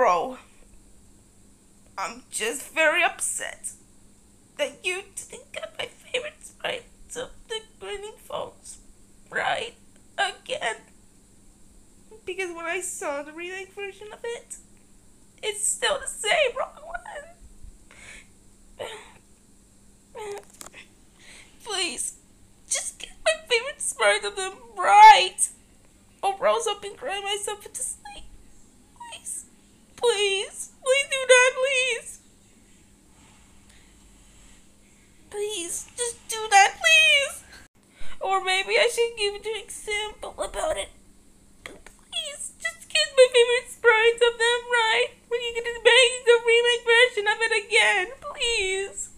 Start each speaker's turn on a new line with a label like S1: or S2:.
S1: Bro, I'm just very upset that you didn't get my favorite sprites of the Grinning Phones right again. Because when I saw the remake version of it, it's still the same wrong one. Please, just get my favorite sprite of them right, or else I'll be crying myself into sleep. Please, please, please do that, please. Please, just do that, please. Or maybe I should give it to simple about it. Please, just get my favorite sprites of them right when you get to make the remake version of it again, please.